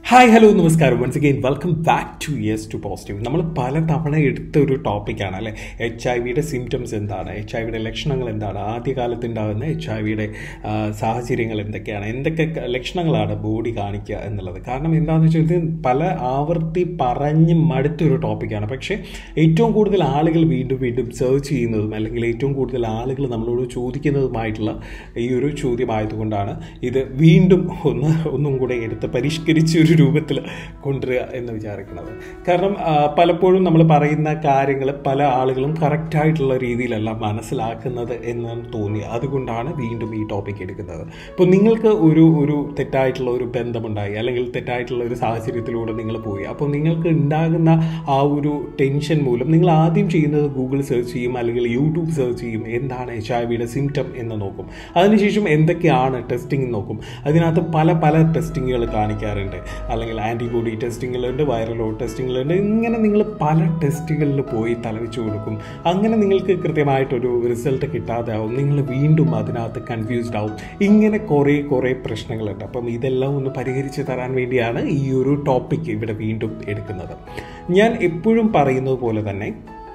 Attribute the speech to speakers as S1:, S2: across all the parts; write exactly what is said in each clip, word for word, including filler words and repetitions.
S1: Hi hello നമസ്കാരം once again welcome back to yes to positive. നമ്മൾ പല തവണ എടുത്ത ഒരു ടോപ്പിക്കാണ് അല്ലേ, എച്ച് ഐ വിയുടെ സിംറ്റംസ് എന്താണ്, എച്ച് ഐ വിയുടെ ലക്ഷണങ്ങൾ എന്താണ്, ആദ്യകാലത്ത് ഉണ്ടാകുന്ന എച്ച് ഐ വിയുടെ സാഹചര്യങ്ങൾ എന്തൊക്കെയാണ്, എന്തൊക്കെ ലക്ഷണങ്ങളാണ് ബോഡി കാണിക്കുക എന്നുള്ളത്. കാരണം എന്താണെന്ന് വെച്ചാൽ ഇത് പല ആവർത്തി പറഞ്ഞ് മടുത്തൊരു ടോപ്പിക്കാണ്. പക്ഷേ ഏറ്റവും കൂടുതൽ ആളുകൾ വീണ്ടും വീണ്ടും സെർച്ച് ചെയ്യുന്നതും അല്ലെങ്കിൽ ഏറ്റവും കൂടുതൽ ആളുകൾ നമ്മളോട് ചോദിക്കുന്നതുമായിട്ടുള്ള ഈ ഒരു ചോദ്യമായതുകൊണ്ടാണ് ഇത് വീണ്ടും ഒന്ന് ഒന്നും കൂടെ എടുത്ത് പരിഷ്കരിച്ച് ഒരു രൂപത്തിൽ കൊണ്ടുവരിക എന്ന് വിചാരിക്കുന്നത്. കാരണം പലപ്പോഴും നമ്മൾ പറയുന്ന കാര്യങ്ങൾ പല ആളുകളും കറക്റ്റായിട്ടുള്ള രീതിയിലല്ല മനസ്സിലാക്കുന്നത് എന്ന് തോന്നി. അതുകൊണ്ടാണ് വീണ്ടും ഈ ടോപ്പിക് എടുക്കുന്നത്. ഇപ്പോൾ നിങ്ങൾക്ക് ഒരു ഒരു തെറ്റായിട്ടുള്ള ഒരു ബന്ധമുണ്ടായി അല്ലെങ്കിൽ തെറ്റായിട്ടുള്ള ഒരു സാഹചര്യത്തിലൂടെ നിങ്ങൾ പോയി, അപ്പോൾ നിങ്ങൾക്ക് ഉണ്ടാകുന്ന ആ ഒരു ടെൻഷൻ മൂലം നിങ്ങൾ ആദ്യം ചെയ്യുന്നത് ഗൂഗിൾ സെർച്ച് ചെയ്യും അല്ലെങ്കിൽ യൂട്യൂബ് സെർച്ച് ചെയ്യും, എന്താണ് എച്ച് ഐ വിയുടെ സിംറ്റം എന്ന് നോക്കും. അതിനുശേഷം എന്തൊക്കെയാണ് ടെസ്റ്റിംഗ് നോക്കും. അതിനകത്ത് പല പല ടെസ്റ്റിങ്ങുകൾ കാണിക്കാറുണ്ട്, അല്ലെങ്കിൽ ആൻറ്റിബോഡി ടെസ്റ്റിങ്ങുകളുണ്ട്, വൈറൽ ലോഡ് ടെസ്റ്റിങ്ങുകളുണ്ട്. ഇങ്ങനെ നിങ്ങൾ പല ടെസ്റ്റുകളിൽ പോയി തലവെച്ച് കൊടുക്കും. അങ്ങനെ നിങ്ങൾക്ക് കൃത്യമായിട്ടൊരു റിസൾട്ട് കിട്ടാതെ ആവും, നിങ്ങൾ വീണ്ടും അതിനകത്ത് കൺഫ്യൂസ്ഡ് ആവും. ഇങ്ങനെ കുറേ കുറേ പ്രശ്നങ്ങളുണ്ട്. അപ്പം ഇതെല്ലാം ഒന്ന് പരിഹരിച്ച് തരാൻ വേണ്ടിയാണ് ഈ ഒരു ടോപ്പിക്ക് ഇവിടെ വീണ്ടും എടുക്കുന്നത്. ഞാൻ എപ്പോഴും പറയുന്നത് പോലെ തന്നെ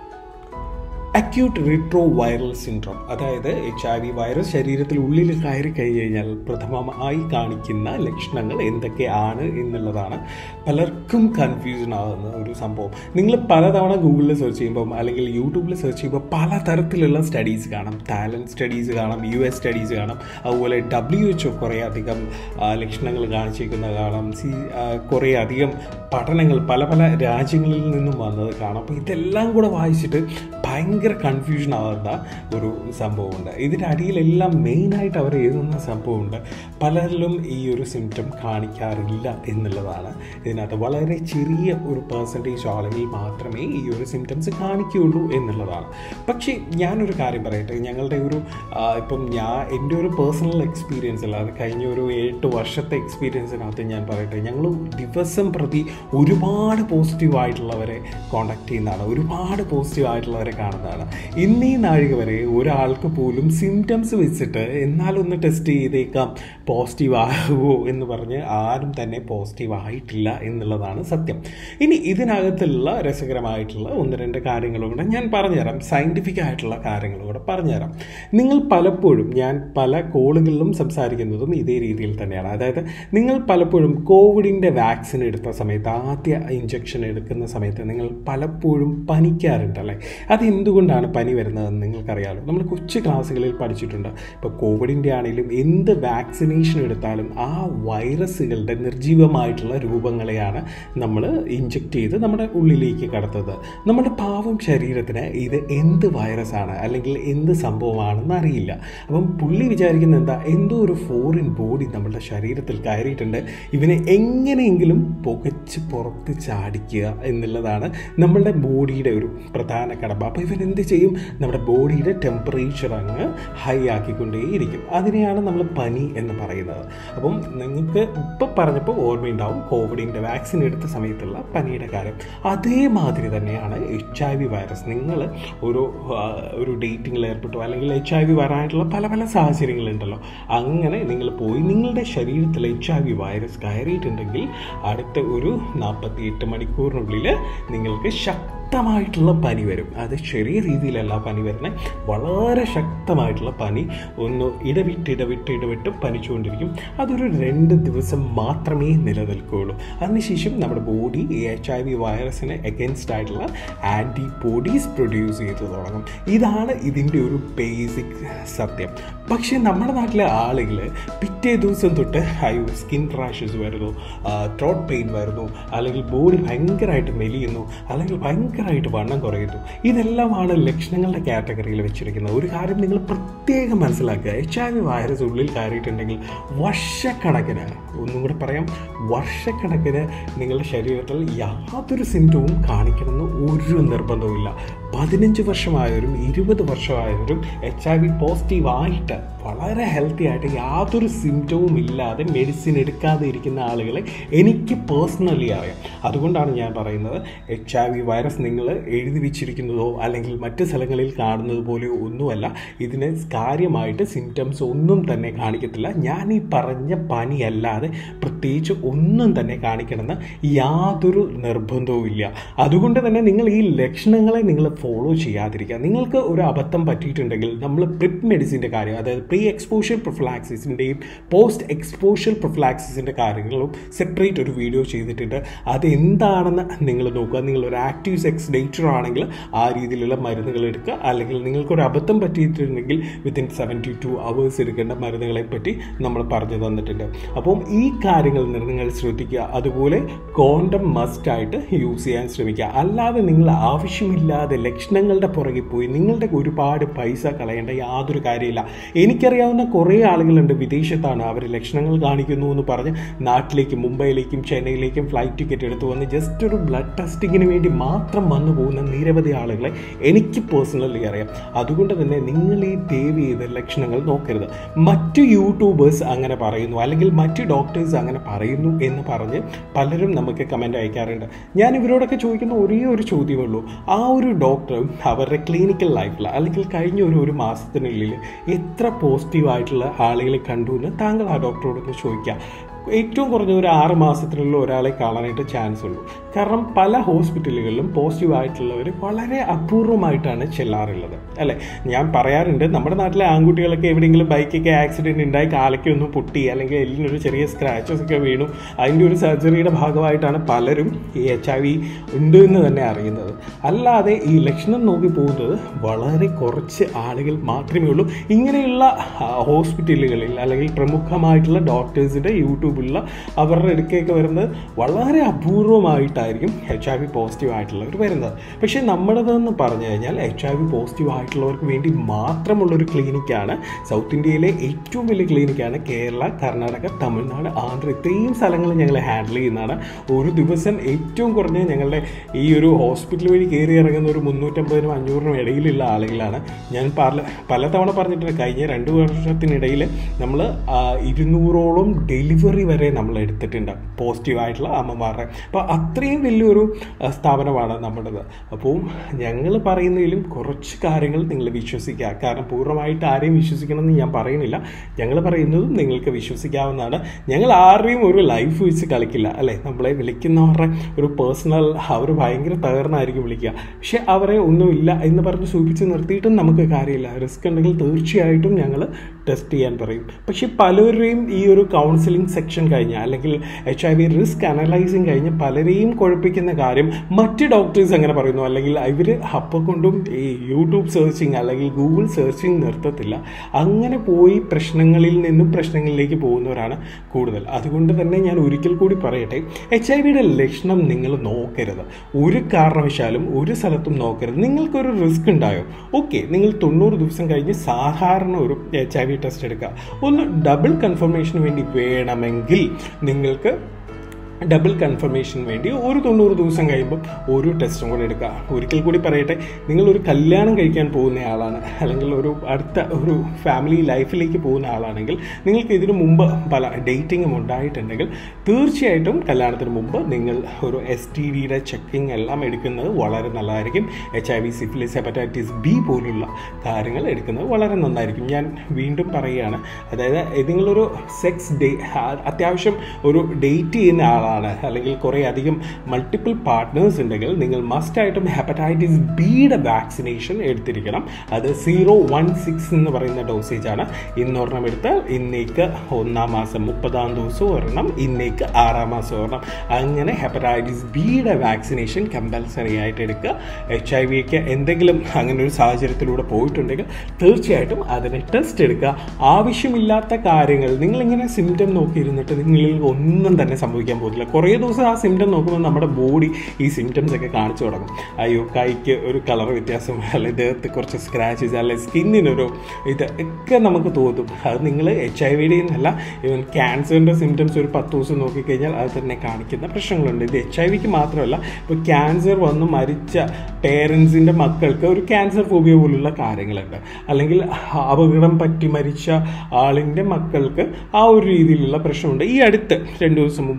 S1: അക്യൂട്ട് റിട്രോ വൈറൽ സിൻഡ്രോം, അതായത് എച്ച് ഐ വി വൈറസ് ശരീരത്തിൽ ഉള്ളിൽ കയറി കഴിഞ്ഞ് കഴിഞ്ഞാൽ പ്രഥമമായി കാണിക്കുന്ന ലക്ഷണങ്ങൾ എന്തൊക്കെയാണ് എന്നുള്ളതാണ് പലർക്കും കൺഫ്യൂഷൻ ആകുന്ന ഒരു സംഭവം. നിങ്ങൾ പലതവണ ഗൂഗിളിൽ സെർച്ച് ചെയ്യുമ്പം അല്ലെങ്കിൽ യൂട്യൂബിൽ സെർച്ച് ചെയ്യുമ്പോൾ പലതരത്തിലുള്ള സ്റ്റഡീസ് കാണാം. തായ്ലൻഡ് സ്റ്റഡീസ് കാണാം, യു എസ് സ്റ്റഡീസ് കാണാം, അതുപോലെ ഡബ്ല്യു എച്ച് ഒ കുറേ അധികം ലക്ഷണങ്ങൾ കാണിച്ചിരിക്കുന്നത് കാണാം, സി കുറേ അധികം പഠനങ്ങൾ പല പല രാജ്യങ്ങളിൽ നിന്നും വന്നത് കാണാം. അപ്പോൾ ഇതെല്ലാം കൂടെ വായിച്ചിട്ട് ഭയങ്കര കൺഫ്യൂഷൻ ആകുന്ന ഒരു സംഭവമുണ്ട്. ഇതിൻ്റെ അടിയിലെല്ലാം മെയിനായിട്ട് അവർ എഴുതുന്ന സംഭവമുണ്ട്, പലരിലും ഈ ഒരു സിംറ്റം കാണിക്കാറില്ല എന്നുള്ളതാണ്. ഇതിനകത്ത് വളരെ ചെറിയ ഒരു പെർസെൻറ്റേജ് ആളുകൾ മാത്രമേ ഈ ഒരു സിംറ്റംസ് കാണിക്കുകയുള്ളൂ എന്നുള്ളതാണ്. പക്ഷേ ഞാനൊരു കാര്യം പറയട്ടെ, ഞങ്ങളുടെ ഒരു ഇപ്പം ഞാൻ എൻ്റെ ഒരു പേഴ്സണൽ എക്സ്പീരിയൻസ് അല്ല, അത് കഴിഞ്ഞ ഒരു എട്ട് വർഷത്തെ എക്സ്പീരിയൻസിനകത്ത് ഞാൻ പറയട്ടെ, ഞങ്ങൾ ദിവസം പ്രതി ഒരുപാട് പോസിറ്റീവായിട്ടുള്ളവരെ കോണ്ടാക്ട് ചെയ്യുന്നതാണ്, ഒരുപാട് പോസിറ്റീവായിട്ടുള്ളവരെ കാണുന്നതാണ്. ഇന്നീ നാഴിക വരെ ഒരാൾക്ക് പോലും സിംറ്റംസ് വെച്ചിട്ട് എന്നാലൊന്ന് ടെസ്റ്റ് ചെയ്തേക്കാം പോസിറ്റീവ് ആകുമോ എന്ന് പറഞ്ഞ് ആരും തന്നെ പോസിറ്റീവ് ആയിട്ടില്ല എന്നുള്ളതാണ് സത്യം. ഇനി ഇതിനകത്തുള്ള രസകരമായിട്ടുള്ള ഒന്ന് രണ്ട് കാര്യങ്ങളും കൂടെ ഞാൻ പറഞ്ഞുതരാം, സയൻറ്റിഫിക് ആയിട്ടുള്ള കാര്യങ്ങളും കൂടെ പറഞ്ഞുതരാം. നിങ്ങൾ പലപ്പോഴും, ഞാൻ പല കോളുകളിലും സംസാരിക്കുന്നതും ഇതേ രീതിയിൽ തന്നെയാണ്. അതായത് നിങ്ങൾ പലപ്പോഴും കോവിഡിൻ്റെ വാക്സിൻ എടുത്ത സമയത്ത്, ആദ്യ ഇഞ്ചക്ഷൻ എടുക്കുന്ന സമയത്ത് നിങ്ങൾ പലപ്പോഴും പനിക്കാറുണ്ടല്ലേ. അതെന്തുകൊണ്ടാണ് പനി വരുന്നതെന്ന് നിങ്ങൾക്കറിയാമല്ലോ. നമ്മൾ കൊച്ചു ക്ലാസ്സുകളിൽ പഠിച്ചിട്ടുണ്ട്. ഇപ്പോൾ കോവിഡിൻ്റെ ആണെങ്കിലും എന്ത് വാക്സിനേഷൻ എടുത്താലും ആ വൈറസുകളുടെ നിർജീവമായിട്ടുള്ള രൂപങ്ങളെയാണ് നമ്മൾ ഇഞ്ചക്ട് ചെയ്ത് നമ്മുടെ ഉള്ളിലേക്ക് കടത്തുന്നത്. നമ്മുടെ പാവം ശരീരത്തിന് ഇത് എന്ത് വൈറസാണ് അല്ലെങ്കിൽ എന്ത് സംഭവമാണെന്ന് അറിയില്ല. അപ്പം പുള്ളി വിചാരിക്കുന്നത് എന്താ, എന്തോ ഒരു ഫോറിൻ ബോഡി നമ്മുടെ ശരീരത്തിൽ കയറിയിട്ടുണ്ട്, ഇവനെ എങ്ങനെയെങ്കിലും പുകച്ച് പുറത്ത് ചാടിക്കുക എന്നുള്ളതാണ് നമ്മളുടെ ബോഡിയുടെ ഒരു പ്രധാന കടമ. അപ്പോൾ ഇവൻ എന്ത് ചെയ്യും, നമ്മുടെ ബോഡിയുടെ ടെമ്പറേച്ചർ അങ്ങ് ഹൈ ആക്കിക്കൊണ്ടേയിരിക്കും. അതിനെയാണ് നമ്മൾ പനി എന്ന് പറയുന്നത്. അപ്പം നിങ്ങൾക്ക് ഇപ്പോൾ പറഞ്ഞപ്പോൾ ഓർമ്മയുണ്ടാവും കോവിഡിൻ്റെ വാക്സിൻ എടുത്ത സമയത്തുള്ള പനിയുടെ കാര്യം. അതേമാതിരി തന്നെയാണ് എച്ച് ഐ വി വൈറസ്. നിങ്ങൾ ഒരു ഒരു ഡേറ്റിങ്ങിൽ ഏർപ്പെട്ടു അല്ലെങ്കിൽ എച്ച് ഐ വി വരാനായിട്ടുള്ള പല പല സാഹചര്യങ്ങളുണ്ടല്ലോ, അങ്ങനെ നിങ്ങൾ പോയി നിങ്ങളുടെ ശരീരത്തിൽ എച്ച് ഐ വി വൈറസ് കയറിയിട്ടുണ്ടെങ്കിൽ അടുത്ത ഒരു നാൽപ്പത്തി എട്ട് മണിക്കൂറിനുള്ളിൽ നിങ്ങൾക്ക് ശക്തമായിട്ടുള്ള പനി വരും. അത് ചെറിയ രീതിയിലല്ല പനി വരുന്നത്, വളരെ ശക്തമായിട്ടുള്ള പനി, ഒന്ന് ഇടവിട്ട് ഇടവിട്ട് ഇടവിട്ട് പനിച്ചുകൊണ്ടിരിക്കും. അതൊരു രണ്ട് ദിവസം മാത്രമേ നിലനിൽക്കുകയുള്ളൂ. അതിനുശേഷം നമ്മുടെ ബോഡി എച്ച് ഐ വി വൈറസിന് എഗൻസ്റ്റ് ആയിട്ടുള്ള ആൻറ്റിബോഡീസ് പ്രൊഡ്യൂസ് ചെയ്ത് തുടങ്ങും. ഇതാണ് ഇതിൻ്റെ ഒരു ബേസിക് സത്യം. പക്ഷേ നമ്മുടെ നാട്ടിലെ ആളുകൾ പിറ്റേ ദിവസം തൊട്ട് അയ്യോ സ്കിൻ റാഷസ് വരുന്നു, ത്രോട്ട് പെയിൻ വരുന്നു, അല്ലെങ്കിൽ ബോഡി ഭയങ്കരമായിട്ട് മെലിയുന്നു, അല്ലെങ്കിൽ ഭയങ്കരമായിട്ട് വണ്ണം കുറയുന്നു. ഇതെല്ലാമാണ് ലക്ഷണങ്ങളുടെ കാറ്റഗറിയിൽ വെച്ചിരിക്കുന്നത്. ഒരു കാര്യം നിങ്ങൾ പ്രത്യേകം മനസ്സിലാക്കുക, എച്ച് ഐ വി വൈറസ് ഉള്ളിൽ കയറിയിട്ടുണ്ടെങ്കിൽ വർഷക്കണക്കിന്, ഒന്നും കൂടെ പറയാം, വർഷക്കണക്കിന് നിങ്ങളുടെ ശരീരത്തിൽ യാതൊരു സിംറ്റവും കാണിക്കണമെന്ന് ഒരു നിർബന്ധവുമില്ല. പതിനഞ്ച് വർഷമായവരും ഇരുപത് വർഷമായവരും എച്ച് ഐ വി പോസിറ്റീവ് ആയിട്ട് വളരെ ഹെൽത്തി ആയിട്ട് യാതൊരു സിംറ്റവും ഇല്ലാതെ മെഡിസിൻ എടുക്കാതെ ഇരിക്കുന്ന ആളുകളെ എനിക്ക് പേഴ്സണലി അറിയാം. അതുകൊണ്ടാണ് ഞാൻ പറയുന്നത്, എച്ച് ഐ വി വൈറസ് നിങ്ങൾ എഴുതി വെച്ചിരിക്കുന്നതോ അല്ലെങ്കിൽ മറ്റ് സ്ഥലങ്ങളിൽ കാണുന്നത് പോലെയോ ഒന്നുമല്ല. ഇതിന് കാര്യമായിട്ട് സിംറ്റംസ് ഒന്നും തന്നെ കാണിക്കത്തില്ല. ഞാൻ ഈ പറഞ്ഞ പനിയല്ലാതെ പ്രത്യേകിച്ച് ഒന്നും തന്നെ കാണിക്കണമെന്ന് യാതൊരു നിർബന്ധവും ഇല്ല. അതുകൊണ്ട് തന്നെ നിങ്ങൾ ഈ ലക്ഷണങ്ങളെ നിങ്ങൾ ഫോളോ ചെയ്യാതിരിക്കുക. നിങ്ങൾക്ക് ഒരു അബദ്ധം പറ്റിയിട്ടുണ്ടെങ്കിൽ നമ്മൾ പ്രിപ്പ് മെഡിസിൻ്റെ കാര്യം, അതായത് പ്രീ എക്സ്പോഷ്യർ പ്രൊഫിലാക്സിസിൻ്റെയും പോസ്റ്റ് എക്സ്പോഷ്യർ പ്രൊഫിലാക്സിസിൻ്റെ കാര്യങ്ങളും സെപ്പറേറ്റ് ഒരു വീഡിയോ ചെയ്തിട്ടുണ്ട്. അതെന്താണെന്ന് നിങ്ങൾ നോക്കുക. നിങ്ങളൊരു ആക്റ്റീവ് സെക്സ് ഡേറ്റർ ആണെങ്കിൽ ആ രീതിയിലുള്ള മരുന്നുകൾ എടുക്കുക. അല്ലെങ്കിൽ നിങ്ങൾക്കൊരു അബദ്ധം പറ്റിയിട്ടുണ്ടെങ്കിൽ വിത്തിൻ സെവൻറ്റി ടു അവേഴ്സ് എടുക്കേണ്ട മരുന്നുകളെ പറ്റി നമ്മൾ പറഞ്ഞു തന്നിട്ടുണ്ട്. അപ്പം ഈ കാര്യങ്ങൾ നിങ്ങൾ ശ്രദ്ധിക്കുക. അതുപോലെ കോണ്ടം മസ്റ്റായിട്ട് യൂസ് ചെയ്യാൻ ശ്രമിക്കുക. അല്ലാതെ നിങ്ങൾ ആവശ്യമില്ലാതെ ലക്ഷണങ്ങളുടെ പുറകെ പോയി നിങ്ങളുടെ ഒരുപാട് പൈസ കളയേണ്ട യാതൊരു കാര്യമില്ല. എനിക്കറിയാവുന്ന കുറേ ആളുകളുണ്ട്, വിദേശത്താണ്, അവർ ലക്ഷണങ്ങൾ കാണിക്കുന്നു എന്ന് പറഞ്ഞ് നാട്ടിലേക്കും മുംബൈയിലേക്കും ചെന്നൈയിലേക്കും ഫ്ലൈറ്റ് ടിക്കറ്റ് എടുത്ത് വന്ന് ജസ്റ്റ് ഒരു ബ്ലഡ് ടെസ്റ്റിങ്ങിന് വേണ്ടി മാത്രം വന്നു പോകുന്ന നിരവധി ആളുകളെ എനിക്ക് പേഴ്സണലി അറിയാം. അതുകൊണ്ട് തന്നെ നിങ്ങൾ ഈ ദയവ് ചെയ്ത ലക്ഷണങ്ങൾ നോക്കരുത്. മറ്റു യൂട്യൂബേഴ്സ് അങ്ങനെ പറയുന്നു അല്ലെങ്കിൽ മറ്റു ഡോക്ടേഴ്സ് അങ്ങനെ പറയുന്നു എന്ന് പറഞ്ഞ് പലരും നമുക്ക് കമൻറ്റ് അയക്കാറുണ്ട്. ഞാൻ ഇവരോടൊക്കെ ചോദിക്കുന്ന ഒരേ ഒരു ചോദ്യമേ ഉള്ളൂ, ആ ഒരു ഡോക്ടർ അവരുടെ ക്ലിനിക്കൽ ലൈഫിൽ അല്ലെങ്കിൽ കഴിഞ്ഞ ഒരു ഒരു മാസത്തിനുള്ളിൽ എത്ര പോസിറ്റീവായിട്ടുള്ള ആളുകളെ കണ്ടു എന്ന് താങ്കൾ ആ ഡോക്ടറോടൊന്ന് ചോദിക്കുക. ഏറ്റവും കുറഞ്ഞ ഒരു ആറ് മാസത്തിനുള്ള ഒരാളെ കാണാനായിട്ട് ചാൻസ് ഉള്ളൂ. കാരണം പല ഹോസ്പിറ്റലുകളിലും പോസിറ്റീവായിട്ടുള്ളവർ വളരെ അപൂർവമായിട്ടാണ് ചെല്ലാറുള്ളത്, അല്ലേ? ഞാൻ പറയാറുണ്ട്, നമ്മുടെ നാട്ടിലെ ആൺകുട്ടികളൊക്കെ എവിടെയെങ്കിലും ബൈക്കൊക്കെ ആക്സിഡൻറ്റ് ഉണ്ടായി കാലൊക്കെ ഒന്ന് പൊട്ടി അല്ലെങ്കിൽ എല്ലിനൊരു ചെറിയ സ്ക്രാച്ചസ് ഒക്കെ വീണു, അതിൻ്റെ ഒരു സർജറിയുടെ ഭാഗമായിട്ടാണ് പലരും ഈ എച്ച് ഐ വി ഉണ്ട് എന്ന് തന്നെ അറിയുന്നത്. അല്ലാതെ ഈ ലക്ഷണം നോക്കി പോകുന്നത് വളരെ കുറച്ച് ആളുകൾ മാത്രമേ ഉള്ളൂ. ഇങ്ങനെയുള്ള ഹോസ്പിറ്റലുകളിൽ അല്ലെങ്കിൽ പ്രമുഖമായിട്ടുള്ള ഡോക്ടേഴ്സിൻ്റെ യൂട്യൂബ് ഉള്ള അവരുടെ അടുക്കേക്ക് വരുന്നത് വളരെ അപൂർവമായിട്ടായിരിക്കും എച്ച് ഐ വി പോസിറ്റീവ് ആയിട്ടുള്ളവർ വരുന്നത്. പക്ഷേ നമ്മുടേതെന്ന് പറഞ്ഞു കഴിഞ്ഞാൽ എച്ച് ഐ വി പോസിറ്റീവ് ആയിട്ടുള്ളവർക്ക് വേണ്ടി മാത്രമുള്ളൊരു ക്ലിനിക്കാണ്, സൗത്ത് ഇന്ത്യയിലെ ഏറ്റവും വലിയ ക്ലിനിക്കാണ് കേരള, കർണാടക, തമിഴ്നാട്, ആന്ധ്ര, ഇത്രയും സ്ഥലങ്ങൾ ഞങ്ങൾ ഹാൻഡിൽ ചെയ്യുന്നതാണ്. ഒരു ദിവസം ഏറ്റവും കുറഞ്ഞ ഞങ്ങളുടെ ഈ ഒരു ഹോസ്പിറ്റൽ വഴി കയറി ഇറങ്ങുന്ന ഒരു മുന്നൂറ്റമ്പതിനും അഞ്ഞൂറിനും ഇടയിലുള്ള ആളുകളാണ്. ഞാൻ പല പലതവണ പറഞ്ഞിട്ടുണ്ട്, കഴിഞ്ഞ രണ്ട് വർഷത്തിനിടയിൽ നമ്മൾ ഇരുന്നൂറോളം ഡെലിവറി വരെ നമ്മൾ എടുത്തിട്ടുണ്ട് പോസിറ്റീവായിട്ടുള്ള അമ്മമാരുടെ. അപ്പോൾ അത്രയും വലിയൊരു സ്ഥാപനമാണ് നമ്മുടേത്. അപ്പോൾ ഞങ്ങൾ പറയുന്നതിലും കുറച്ച് കാര്യങ്ങൾ നിങ്ങൾ വിശ്വസിക്കുക. കാരണം പൂർണ്ണമായിട്ട് ആരെയും വിശ്വസിക്കണമെന്ന് ഞാൻ പറയുന്നില്ല. ഞങ്ങൾ പറയുന്നതും നിങ്ങൾക്ക് വിശ്വസിക്കാവുന്നതാണ്. ഞങ്ങൾ ആരുടെയും ഒരു ലൈഫ് വെച്ച് കളിക്കില്ല, അല്ലേ? നമ്മളെ വിളിക്കുന്നവരുടെ ഒരു പേഴ്സണൽ, അവർ ഭയങ്കര തകർന്നായിരിക്കും വിളിക്കുക. പക്ഷെ അവരെ ഒന്നുമില്ല എന്ന് പറഞ്ഞ് സൂചിപ്പിച്ച് നിർത്തിയിട്ടും നമുക്ക് കാര്യമില്ല. റിസ്ക് ഉണ്ടെങ്കിൽ തീർച്ചയായിട്ടും ഞങ്ങൾ ടെസ്റ്റ് ചെയ്യാൻ പറയും. പക്ഷെ പലരുടെയും ഈ ഒരു കൗൺസിലിംഗ് സെക്ഷൻ കഴിഞ്ഞ് അല്ലെങ്കിൽ H I V risk analysing കഴിഞ്ഞ് പലരെയും കുഴപ്പിക്കുന്ന കാര്യം മറ്റ് ഡോക്ടേഴ്സ് അങ്ങനെ പറയുന്നു, അല്ലെങ്കിൽ ഇവർ അപ്പം കൊണ്ടും ഈ യൂട്യൂബ് സെർച്ചിങ് അല്ലെങ്കിൽ ഗൂഗിൾ സെർച്ചിങ് നിർത്തത്തില്ല. അങ്ങനെ പോയി പ്രശ്നങ്ങളിൽ നിന്നും പ്രശ്നങ്ങളിലേക്ക് പോകുന്നവരാണ് കൂടുതൽ. അതുകൊണ്ട് തന്നെ ഞാൻ ഒരിക്കൽ കൂടി പറയട്ടെ, എച്ച് ഐ വിയുടെ ലക്ഷണം നിങ്ങൾ നോക്കരുത്, ഒരു കാരണവശാലും ഒരു സ്ഥലത്തും നോക്കരുത്. നിങ്ങൾക്കൊരു റിസ്ക് ഉണ്ടായോ, ഓക്കെ, നിങ്ങൾ തൊണ്ണൂറ് ദിവസം കഴിഞ്ഞ് സാധാരണ ഒരു എച്ച് ഐ വി ടെസ്റ്റ് എടുക്കുക. ഒന്ന് ഡബിൾ കൺഫർമേഷന് വേണ്ടി വേണമെങ്കിൽ നിങ്ങൾക്ക് ഡബിൾ കൺഫർമേഷൻ വേണ്ടി ഒരു തൊണ്ണൂറ് ദിവസം കഴിയുമ്പോൾ ഒരു ടെസ്റ്റും കൂടെ എടുക്കുക. ഒരിക്കൽ കൂടി പറയട്ടെ, നിങ്ങളൊരു കല്യാണം കഴിക്കാൻ പോകുന്ന ആളാണ് അല്ലെങ്കിൽ ഒരു അടുത്ത ഒരു ഫാമിലി ലൈഫിലേക്ക് പോകുന്ന ആളാണെങ്കിൽ നിങ്ങൾക്ക് ഇതിനു മുമ്പ് പല ഡേറ്റിങ്ങും ഉണ്ടായിട്ടുണ്ടെങ്കിൽ തീർച്ചയായിട്ടും കല്യാണത്തിന് മുമ്പ് നിങ്ങൾ ഒരു എസ് ടി ഡിയുടെ ചെക്കിങ് എല്ലാം എടുക്കുന്നത് വളരെ നല്ലതായിരിക്കും. H I V, syphilis, hepatitis B പോലുള്ള കാര്യങ്ങൾ എടുക്കുന്നത് വളരെ നന്നായിരിക്കും. ഞാൻ വീണ്ടും പറയുകയാണ്, അതായത് നിങ്ങളൊരു സെക്സ് ഡേ അത്യാവശ്യം ഒരു ഡേറ്റ് ചെയ്യുന്ന ആളാണ് അല്ലെങ്കിൽ കുറേ അധികം മൾട്ടിപ്പിൾ പാർട്ട്നേഴ്സ് ഉണ്ടെങ്കിൽ നിങ്ങൾ മസ്റ്റായിട്ടും ഹെപ്പറ്റൈറ്റിസ് ബിയുടെ വാക്സിനേഷൻ എടുത്തിരിക്കണം. അത് സീറോ വൺ സിക്സ് എന്ന് പറയുന്ന ഡോസേജ് ആണ്. ഇന്നൊരെണ്ണം എടുത്താൽ ഇന്നേക്ക് ഒന്നാം മാസം മുപ്പതാം ദിവസം ഒരെണ്ണം, ഇന്നേക്ക് ആറാം മാസം ഒരെണ്ണം, അങ്ങനെ ഹെപ്പറ്റൈറ്റിസ് ബിയുടെ വാക്സിനേഷൻ കമ്പൽസറി ആയിട്ട് എടുക്കുക. എച്ച് ഐ വിക്ക് എന്തെങ്കിലും അങ്ങനെ ഒരു സാഹചര്യത്തിലൂടെ പോയിട്ടുണ്ടെങ്കിൽ തീർച്ചയായിട്ടും അതിനെ ടെസ്റ്റ് എടുക്കുക. ആവശ്യമില്ലാത്ത കാര്യങ്ങൾ നിങ്ങളിങ്ങനെ സിംറ്റം നോക്കിയിരുന്നിട്ട് നിങ്ങളിൽ ഒന്നും തന്നെ സംഭവിക്കാൻ പോകുന്നില്ല. കുറേ ദിവസം ആ സിംറ്റം നോക്കുമ്പോൾ നമ്മുടെ ബോഡി ഈ സിംറ്റംസ് ഒക്കെ കാണിച്ചു തുടങ്ങും. അയ്യോ, കൈക്ക് ഒരു കളർ വ്യത്യാസം, അല്ലെങ്കിൽ ദേഹത്ത് കുറച്ച് സ്ക്രാച്ചസ്, അല്ലെങ്കിൽ സ്കിന്നിനൊരു ഇത് ഒക്കെ നമുക്ക് തോന്നും. അത് നിങ്ങൾ എച്ച് ഐ വിയുടെ എന്നല്ല, ഈവൻ ക്യാൻസറിൻ്റെ സിംറ്റംസ് ഒരു പത്ത് ദിവസം നോക്കിക്കഴിഞ്ഞാൽ അത് തന്നെ കാണിക്കുന്ന പ്രശ്നങ്ങളുണ്ട്. ഇത് എച്ച് ഐ വിക്ക് മാത്രമല്ല, ഇപ്പോൾ ക്യാൻസർ വന്ന് മരിച്ച പേരൻസിൻ്റെ മക്കൾക്ക് ഒരു ക്യാൻസർ ഫോബിയ പോലുള്ള കാര്യങ്ങളുണ്ട്, അല്ലെങ്കിൽ അപകടം പറ്റി മരിച്ച ആളിൻ്റെ മക്കൾക്ക് ആ ഒരു രീതിയിലുള്ള പ്രശ്നമുണ്ട്. ഈ അടുത്ത് രണ്ട് ദിവസം മുമ്പ് ഞാൻ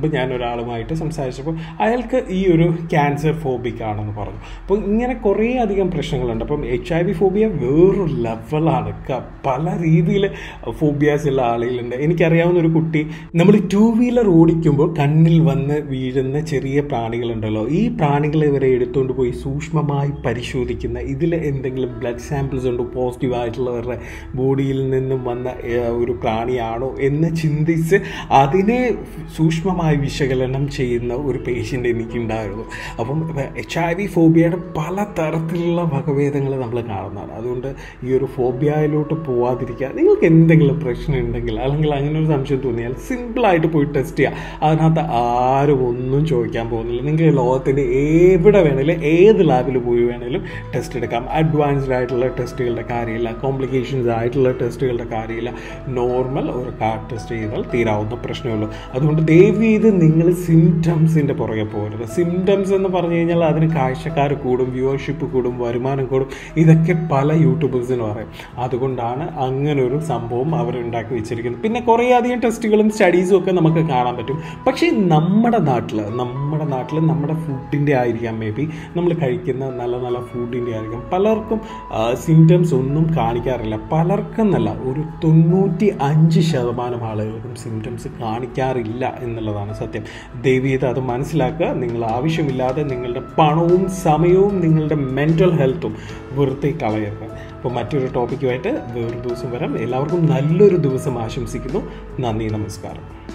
S1: ഒരാളുമായിട്ട് സംസാരിച്ചപ്പോൾ അയാൾക്ക് ഈ ഒരു ക്യാൻസർ ഫോബിക് ആണെന്ന് പറഞ്ഞു. അപ്പോൾ ഇങ്ങനെ കുറേ അധികം പ്രശ്നങ്ങളുണ്ട്. അപ്പം എച്ച് ഐ വി ഫോബിയ വേറൊരു ലെവലാണ്. പല രീതിയിൽ ഫോബിയാസ് ഉള്ള ആളുകളുണ്ട്. എനിക്കറിയാവുന്ന ഒരു കുട്ടി, നമ്മൾ ടൂ വീലർ ഓടിക്കുമ്പോൾ കണ്ണിൽ വന്ന് വീഴുന്ന ചെറിയ പ്രാണികളുണ്ടല്ലോ, ഈ പ്രാണികളെ ഇവരെ എടുത്തുകൊണ്ട് പോയി സൂക്ഷ്മമായി പരിശോധിക്കുന്ന, ഇതിൽ എന്തെങ്കിലും ബ്ലഡ് സാമ്പിൾസ് ഉണ്ടോ പോസിറ്റീവായിട്ടുള്ളവരുടെ ബോഡിയിൽ നിന്നും വന്ന ഒരു പ്രാണിയാണോ എന്ന് ചിന്തിച്ച് അതിനെ സൂക്ഷ്മമായി വിശകലനം ചെയ്യുന്ന ഒരു പേഷ്യൻ്റ് എനിക്കുണ്ടായിരുന്നു. അപ്പം എച്ച് ഐ വി ഫോബിയയുടെ പല തരത്തിലുള്ള വകഭേദങ്ങൾ നമ്മൾ കാണുന്നതാണ്. അതുകൊണ്ട് ഈ ഒരു ഫോബിയയിലോട്ട് പോവാതിരിക്കുക. നിങ്ങൾക്ക് എന്തെങ്കിലും പ്രശ്നം ഉണ്ടെങ്കിൽ അല്ലെങ്കിൽ അങ്ങനെ ഒരു സംശയം തോന്നിയാൽ സിമ്പിളായിട്ട് പോയി ടെസ്റ്റ് ചെയ്യുക. അതിനകത്ത് ആരും ഒന്നും ചോദിക്കാൻ പോകുന്നില്ല. നിങ്ങൾക്ക് ലോകത്തിൻ്റെ എവിടെ വേണേലും ഏത് ലാബിൽ പോയി വേണേലും ടെസ്റ്റ് എടുക്കാം. അഡ്വാൻസ്ഡ് ആയിട്ടുള്ള ടെസ്റ്റുകളുടെ കാര്യമില്ല, കോംപ്ലിക്കേഷൻസ് ആയിട്ടുള്ള ടെസ്റ്റുകളുടെ കാര്യമില്ല. നോർമൽ ഒരു കാർഡ് ടെസ്റ്റ് ചെയ്താൽ തീരാവുന്ന പ്രശ്നമുള്ളൂ. അതുകൊണ്ട് ദയവ് ചെയ്ത് നിങ്ങൾ സിംറ്റംസിൻ്റെ പുറകെ പോകരുത്. സിംറ്റംസ് എന്ന് പറഞ്ഞു കഴിഞ്ഞാൽ അതിന് കാഴ്ചക്കാർ കൂടും, വ്യൂവർഷിപ്പ് കൂടും, വരുമാനം കൂടും. ഇതൊക്കെ പല യൂട്യൂബേഴ്സിന് പറയും. അതുകൊണ്ടാണ് അങ്ങനെ ഒരു സംഭവം അവരുണ്ടാക്കി വെച്ചിരിക്കുന്നത്. പിന്നെ കുറേ അധികം ടെസ്റ്റുകളും സ്റ്റഡീസും ഒക്കെ നമുക്ക് കാണാൻ പറ്റും. പക്ഷേ നമ്മുടെ നാട്ടിൽ നമ്മുടെ നാട്ടിൽ നമ്മുടെ ഫുഡിൻ്റെ ആയിരിക്കാം, മേ ബി നമ്മൾ കഴിക്കുന്ന നല്ല നല്ല ഫുഡിൻ്റെ ആയിരിക്കും. പലർക്കും സിംറ്റംസ് ഒന്നും കാണിക്കാറില്ല. പലർക്കും നല്ല ഒരു തൊണ്ണൂറ്റി അഞ്ച് ശതമാനം ആളുകൾക്കും സിംറ്റംസ് കാണിക്കാറില്ല എന്നുള്ളതാണ് സത്യം. ദയവ് ചെയ്ത് അത് മനസ്സിലാക്കുക. നിങ്ങൾ ആവശ്യമില്ലാതെ നിങ്ങളുടെ പണവും സമയവും നിങ്ങളുടെ മെൻ്റൽ ഹെൽത്തും വെറുതെ കളയരുത്. അപ്പോൾ മറ്റൊരു ടോപ്പിക്കുമായിട്ട് വേറൊരു ദിവസം വരാം. എല്ലാവർക്കും നല്ലൊരു ദിവസം ആശംസിക്കുന്നു. നന്ദി, നമസ്കാരം.